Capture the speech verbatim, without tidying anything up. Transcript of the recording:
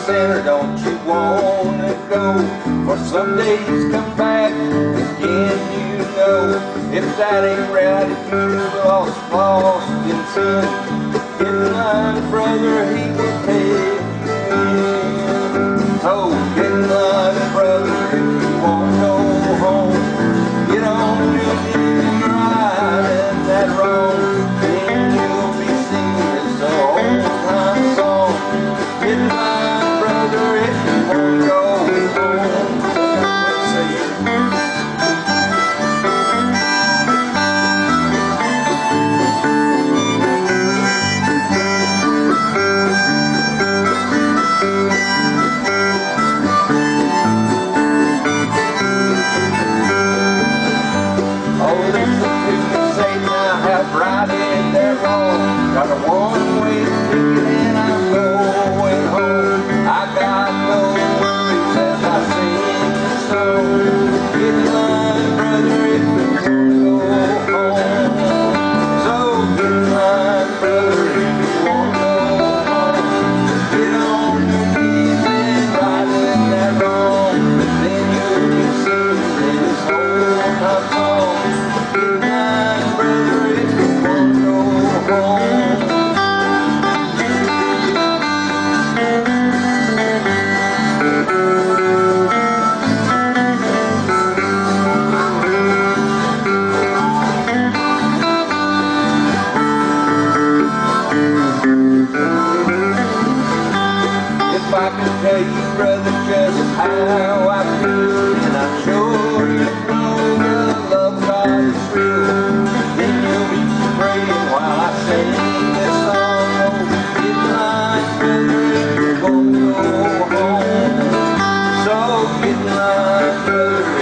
center, don't you wanna go? For some days come back again, you know. If that ain't right, if you lost, lost in sin, get in line, brother, he will take you in. So get in line, brother, if you won't go home. Get on your knees, right and that wrong, then you'll be singing this old time song. Get in line, brother, if you won't go home. Right in there wrong, got a one-way ticket and I'm going home. I got no worries as I sing this song. Get in line, brother, if you wanna go home. So get in line, brother, if you wanna go home. Get on your knees and right in that wrong, then you'll be singing this whole time song. Get in line, brother, if you if I could tell you, brother, just how I feel, and I'm sure you know the love God is real, then you'll be praying while I sing this song. Oh, get in line, brother, if you won't go home. So get in line, brother,